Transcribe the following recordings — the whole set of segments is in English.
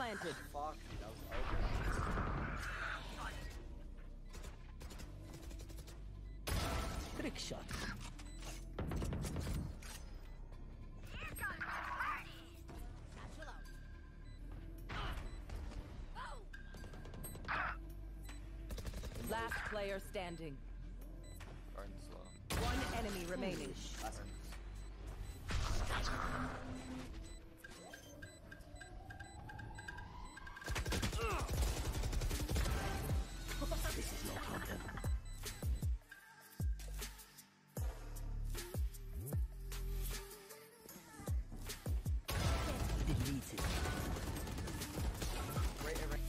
planted. Fuck, dude, that was ugly. Trick shot. Last player standing. Burn slow. One enemy remaining. This is no content. Deleted. Right.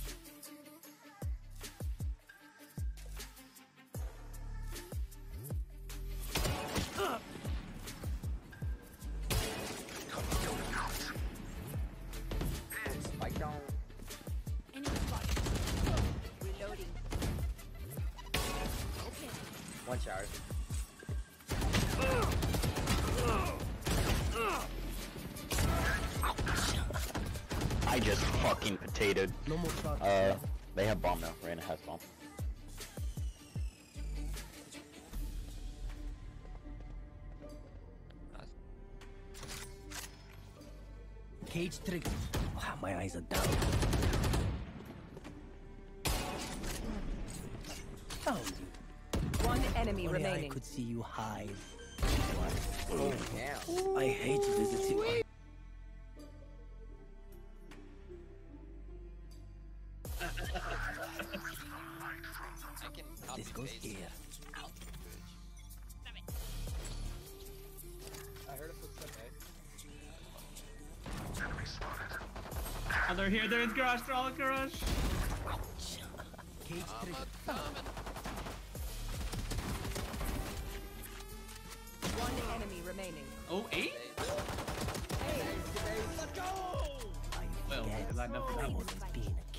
Spike down. Reloading. One shower. I just fucking potatoed. No more shots. They have bomb now. Reyna has bomb. Nice. Cage trigger. Wow, my eyes are down. Found you. One enemy Only remaining. I could see you hide. Oh, damn. I hate visiting. I can copy This goes paste. here. I heard a footstep, eh? Oh, they're here. They're in garage. They're all in garage. Cage trigger. One enemy remaining. Oh, 8? Let's go! I Well, forget. is that enough for that I one? was being a